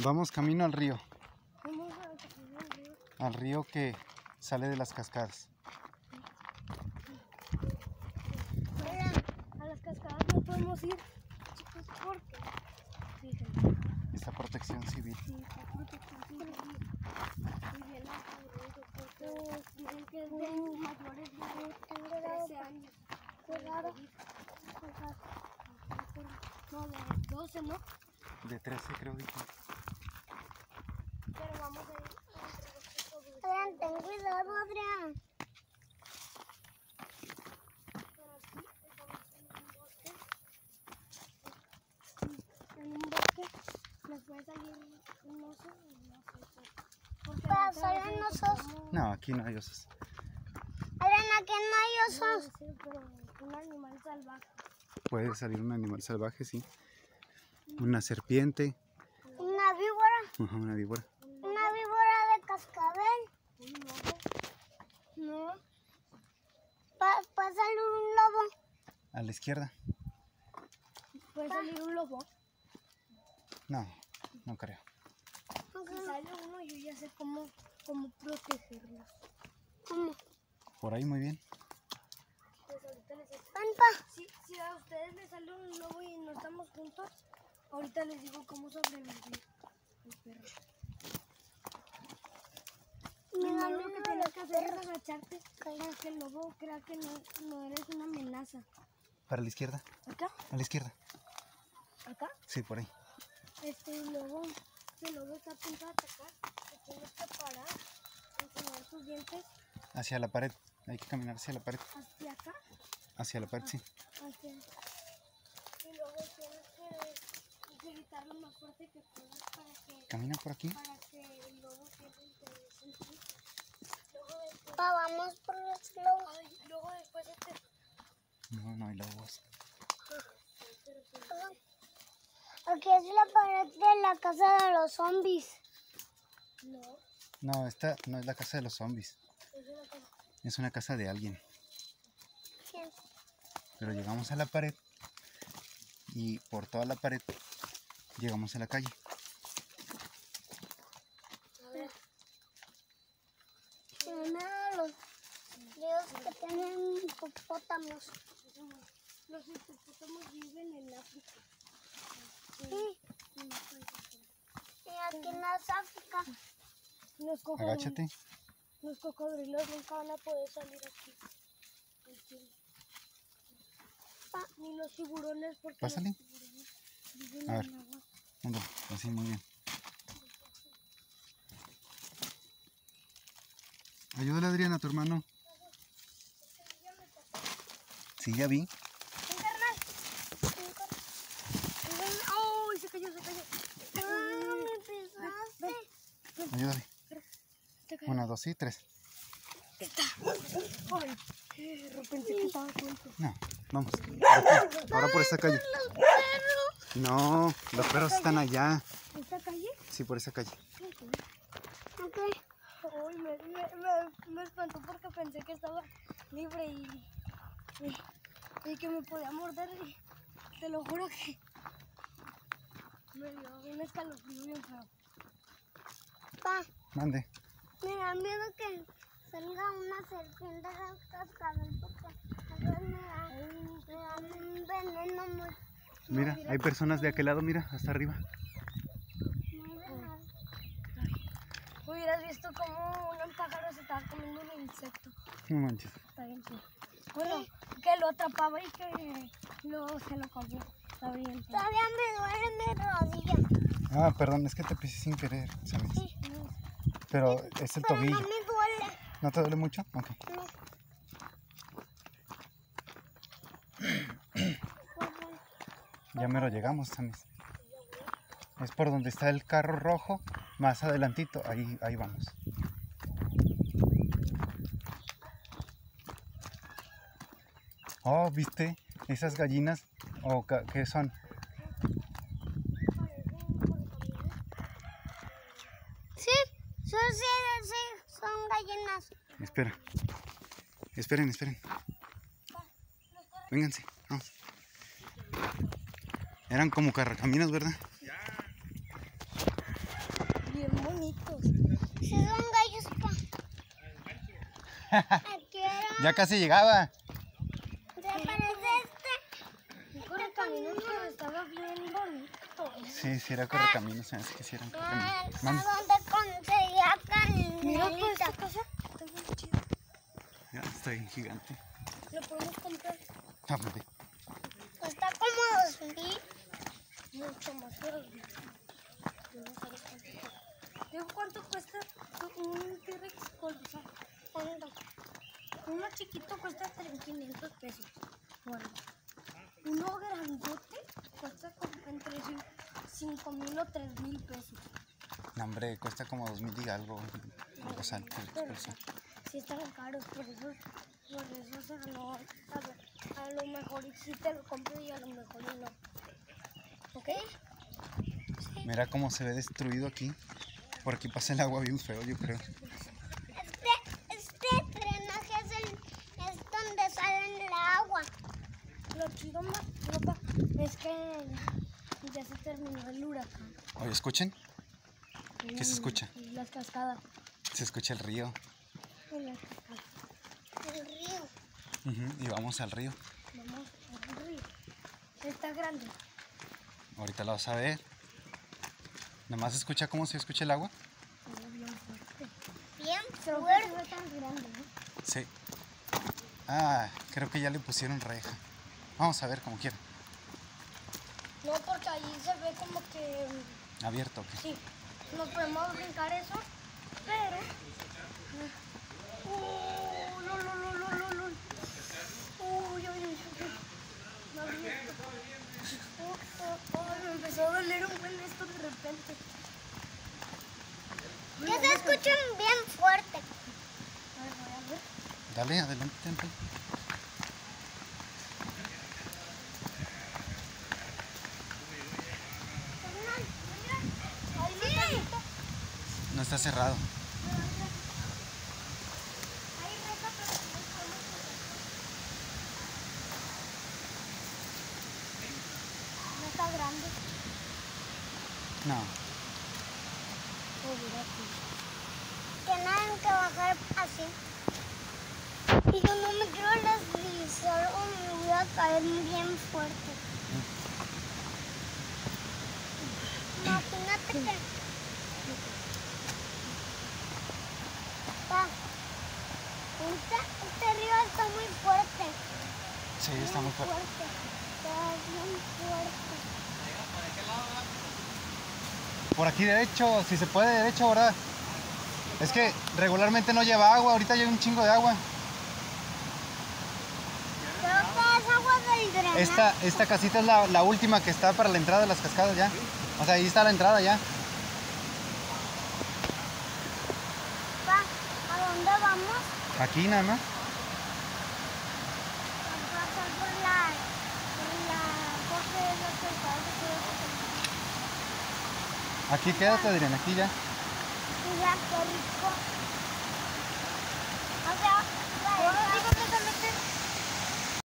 Vamos camino al río. Vamos al río. Al río que sale de las cascadas. A las cascadas no podemos ir, chicos, porque fíjense, Esta protección civil. sí, la protección civil y bien aburrido porque dicen que es de mayores de 13 años. Cuidado. No, de 12, ¿no? De 13 creo que. Pero vamos a ir entre los cocodrilos. Adrián, ten cuidado, Adrián. Pero aquí estamos en un bosque nos puede salir un oso y no sé. Porque Para la otra vez salir nos osos. encontramos- No, aquí no hay osos. Adrián, aquí no hay osos. Sí, pero un animal salvaje. Puede salir un animal salvaje, sí. Una serpiente. Una víbora. Ajá, una víbora. Una víbora de cascabel. Un lobo. No. Puede salir un lobo. A la izquierda. Puede salir un lobo. No, no creo. Si sale uno, yo ya sé cómo protegerlos. ¿Cómo? Por ahí muy bien. Pues ahorita les explico. Ven, pa. Si a ustedes les sale un lobo y no estamos juntos, ahorita les digo cómo sobrevivir el perro. Mira, Lo que mira tienes los que hacer es perros. agacharte para que el lobo crea que no eres una amenaza. Para la izquierda. ¿Acá? A la izquierda. ¿Acá? Sí, por ahí. Y luego, si el lobo está a punto de atacar, te tienes que parar, enseñar tus dientes Hacia la pared. Hay que caminar hacia la pared. hacia acá, Hacia la pared, sí. hacia... Y luego tienes que gritar lo más fuerte que puedas Camina por aquí. para que el lobo sienta interés en ti. Luego después, Pa, vamos por los lobos. luego después No, no hay lobos. Aquí es la pared de la casa de los zombies. No, No, esta no es la casa de los zombies. es una cosa. Es una casa de alguien. ¿Quién? Pero llegamos a la pared y por toda la pared llegamos a la calle. A ver, Mira los ríos que tienen hipopótamos. los hipopótamos viven en África. Sí. En África. Y aquí en las África. Agáchate. Los cocodrilos nunca van a poder salir aquí. Ni los tiburones porque Pásale. los tiburones viven A ver. en agua. Anda, así muy bien. Ayúdale, Adriana, a tu hermano. Sí, ya vi. ¡Ay! Se cayó, se cayó. Ah, me pisaste. Ayúdale. Se cayó. 1, 2 y 3. Ay, pensé que estaba suelto. No, vamos. Por aquí. Ahora por esta calle. Los perros. No, los perros están allá. ¿Esta calle? Sí, por esa calle. Ok. Ay, me espantó porque pensé que estaba libre y que me podía morder. Y te lo juro que me dio un escalofrío bien feo. Pa, Mande. me da miedo que salga una serpiente de los cascabeles porque a veces me da un veneno muy Mira, hay personas de aquel lado, mira, hasta arriba. real. Hubieras visto cómo un pájaro se estaba comiendo un insecto. No manches. Está bien chido. Bueno, que lo atrapaba y que se lo comió. Está bien. Todavía me duele mi rodilla. Ah, perdón, es que te pisé sin querer, ¿sabes? Sí. Pero es el Pero tobillo. no me duele. ¿No te duele mucho? Ok. No. Ya mero llegamos, Samis. Es por donde está el carro rojo, más adelantito, ahí vamos. Oh, ¿viste? Esas gallinas, o ¿qué son? Sí, son gallinas. Espera. Esperen. Vénganse, vamos. Eran como carracaminos, ¿verdad? Quiero. Ya casi llegaba. ¿Te parece este? Un correcaminos, pero estaba bien bonito. Sí, sí era correcaminos. Se me hace que sí era un ¿A correcaminos. Mande. dónde conseguía Mira pues canelita? esta casa. Está bien chida. Ya, está bien gigante. Lo podemos comprar Ándale. Cuesta como 2,000. mucho más caro. Yo no sabes cuánto cuesta. Digo, ¿cuánto cuesta un T-Rex colosal? ¿Cuánto? Uno chiquito cuesta 500 pesos. Bueno, uno grandote cuesta como entre 5,000 o 3,000 pesos. No, hombre, cuesta como 2,000 y algo. Colosal, Pero colosal. sí están caros, por eso o sea, no, a lo mejor sí te lo compro y a lo mejor y no. ¿Ok? Mira cómo se ve destruido aquí. Por aquí pasa el agua bien feo, yo creo. Este drenaje es donde sale el agua. Lo chido más, papá, es que ya se terminó el huracán. Oye, ¿escuchen? ¿Qué se escucha? Las cascadas. Se escucha el río. Las cascadas. El río. Y vamos al río. Vamos al río. Está grande. Ahorita lo vas a ver. Nomás escucha cómo se escucha el agua. Bien fuerte. Bien Creo que fuerte. no es tan grande, ¿no? Sí. Ah, creo que ya le pusieron reja. Vamos a ver como quiera. No, porque allí se ve como que Abierto, ¿o qué? sí, no podemos brincar eso, pero. Uy, uy, uy, uy. No abierto. Me empezó a doler un buen esto de repente. Ya se escuchan bien fuerte. A ver, voy a ver. Dale, adelante, Temple. No está cerrado. No está grande. No. Oh, mira aquí. Tienen que bajar así. Y yo no me quiero deslizar o me voy a caer bien fuerte. Imagínate que... Pa, este río está muy fuerte. Sí, está muy fuerte. Está bien fuerte. Por aquí derecho, si se puede derecho, ¿verdad? Es que regularmente no lleva agua, ahorita lleva un chingo de agua. Creo que es agua del drenaje. Esta casita es la última que está para la entrada de las cascadas ya. O sea, ahí está la entrada ya. Pa, ¿a dónde vamos? Aquí nada más. A pasar por la cosa de los pescados. Aquí quédate, Adrián, aquí ya. Mira qué rico. O sea,